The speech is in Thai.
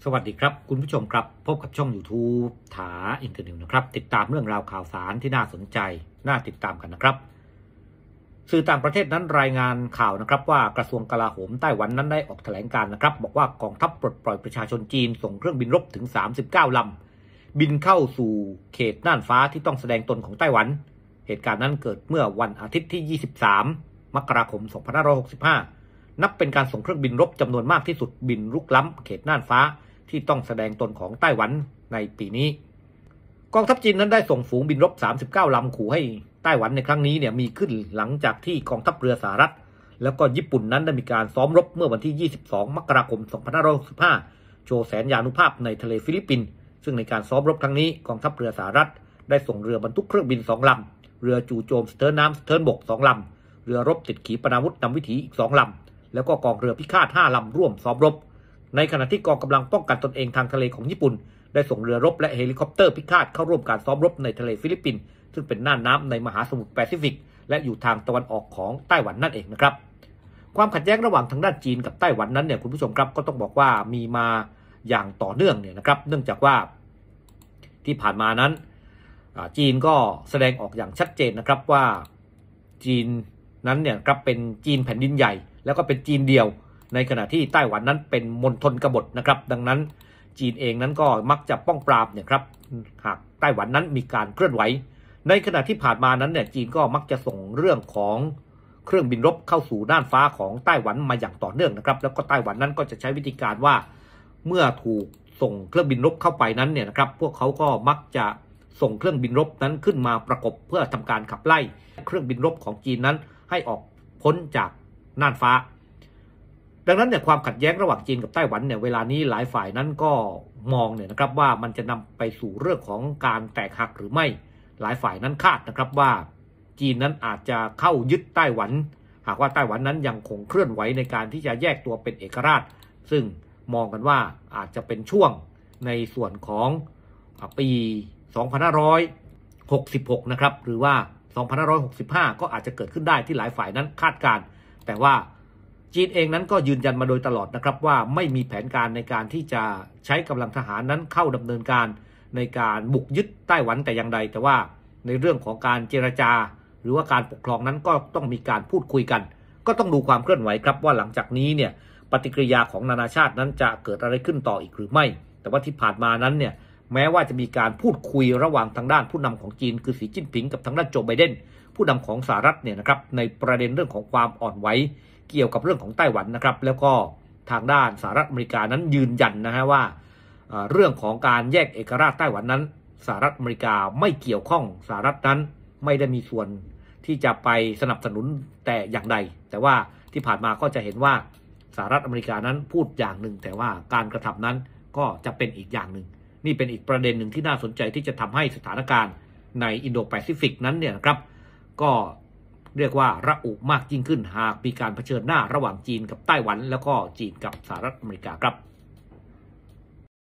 สวัสดีครับคุณผู้ชมครับพบกับช่อง YouTube ถาอินเตอร์นิวนะครับติดตามเรื่องราวข่าวสารที่น่าสนใจน่าติดตามกันนะครับสื่อต่างประเทศนั้นรายงานข่าวนะครับว่ากระทรวงกลาโหมไต้หวันนั้นได้ออกแถลงการนะครับบอกว่ากองทัพปลดปล่อยประชาชนจีนส่งเครื่องบินรบถึง39ลำบินเข้าสู่เขตน่านฟ้าที่ต้องแสดงตนของไต้หวันเหตุการณ์นั้นเกิดเมื่อวันอาทิตย์ที่23มกราคม2565นับเป็นการส่งเครื่องบินรบจำนวนมากที่สุดบินรุกล้ำเขตน่านฟ้าที่ต้องแสดงตนของไต้หวันในปีนี้กองทัพจีนนั้นได้ส่งฝูงบินรบ39ลำขู่ให้ไต้หวันในครั้งนี้มีขึ้นหลังจากที่กองทัพเรือสหรัฐแล้วก็ญี่ปุ่นนั้นได้มีการซ้อมรบเมื่อวันที่22มกราคม2565โชว์แสนยานุภาพในทะเลฟิลิปปินส์ซึ่งในการซ้อมรบครั้งนี้กองทัพเรือสหรัฐได้ส่งเรือบรรทุกเครื่องบิน2ลำเรือจู่โจมสเตอร์น้ำสเตอร์บก2ลำเรือรบติดขีปนาวุธนำวิถีอีก2ลำแล้วก็กองเรือพิฆาต5ลำร่วมซ้อมรบในขณะที่กองกำลังป้องกันตนเองทางทะเลของญี่ปุ่นได้ส่งเรือรบและเฮลิคอปเตอร์พิฆาตเข้าร่วมการซ้อมรบในทะเลฟิลิปปินส์ซึ่งเป็นน่านน้ำในมหาสมุทรแปซิฟิกและอยู่ทางตะวันออกของไต้หวันนั่นเองนะครับความขัดแย้งระหว่างทางด้านจีนกับไต้หวันนั้นคุณผู้ชมครับก็ต้องบอกว่ามีมาอย่างต่อเนื่องนะครับเนื่องจากว่าที่ผ่านมานั้นจีนก็แสดงออกอย่างชัดเจนนะครับว่าจีนนั้นครับเป็นจีนแผ่นดินใหญ่แล้วก็เป็นจีนเดียวในขณะที่ไต้หวันนั้นเป็นมณฑลกบฏนะครับดังนั้นจีนเองนั้นก็มักจะป้องปรามครับหากไต้หวันนั้นมีการเคลื่อนไหวในขณะที่ผ่านมานั้นจีนก็มักจะส่งเรื่องของเครื่องบินรบเข้าสู่น่านฟ้าของไต้หวันมาอย่างต่อเนื่องนะครับแล้วก็ไต้หวันนั้นก็จะใช้วิธีการว่าเมื่อถูกส่งเครื่องบินรบเข้าไปนั้นนะครับพวกเขาก็มักจะส่งเครื่องบินรบนั้นขึ้นมาประกบเพื่อทำการขับไล่เครื่องบินรบของจีนนั้นให้ออกพ้นจากน่านฟ้าดังนั้นความขัดแย้งระหว่างจีนกับไต้หวันเวลานี้หลายฝ่ายนั้นก็มองนะครับว่ามันจะนำไปสู่เรื่องของการแตกหักหรือไม่หลายฝ่ายนั้นคาดนะครับว่าจีนนั้นอาจจะเข้ายึดไต้หวันหากว่าไต้หวันนั้นยังคงเคลื่อนไหวในการที่จะแยกตัวเป็นเอกราชซึ่งมองกันว่าอาจจะเป็นช่วงในส่วนของปี2566นะครับหรือว่า2565ก็อาจจะเกิดขึ้นได้ที่หลายฝ่ายนั้นคาดการณ์แต่ว่าจีนเองนั้นก็ยืนยันมาโดยตลอดนะครับว่าไม่มีแผนการในการที่จะใช้กำลังทหารนั้นเข้าดำเนินการในการบุกยึดไต้หวันแต่อย่างใดแต่ว่าในเรื่องของการเจรจาหรือว่าการปกครองนั้นก็ต้องมีการพูดคุยกันก็ต้องดูความเคลื่อนไหวครับว่าหลังจากนี้ปฏิกิริยาของนานาชาตินั้นจะเกิดอะไรขึ้นต่ออีกหรือไม่แต่ว่าที่ผ่านมานั้นแม้ว่าจะมีการพูดคุยระหว่างทางด้านผู้นำของจีนคือสีจิ้นผิงกับทางด้านโจไบเดนผู้นำของสหรัฐนะครับในประเด็นเรื่องของความอ่อนไหวเกี่ยวกับเรื่องของไต้หวันนะครับแล้วก็ทางด้านสหรัฐอเมริกานั้นยืนยันว่าเรื่องของการแยกเอกราชไต้หวันนั้นสหรัฐอเมริกาไม่เกี่ยวข้องสหรัฐนั้นไม่ได้มีส่วนที่จะไปสนับสนุนแต่อย่างใดแต่ว่าที่ผ่านมาก็จะเห็นว่าสหรัฐอเมริกานั้นพูดอย่างหนึ่งแต่ว่าการกระทำนั้นก็จะเป็นอีกอย่างหนึ่งนี่เป็นอีกประเด็นหนึ่งที่น่าสนใจที่จะทำให้สถานการณ์ในอินโดแปซิฟิกนั้นนะครับก็เรียกว่าระอุมากยิ่งขึ้นหากมีการเผชิญหน้าระหว่างจีนกับไต้หวันแล้วก็จีนกับสหรัฐอเมริกาครับ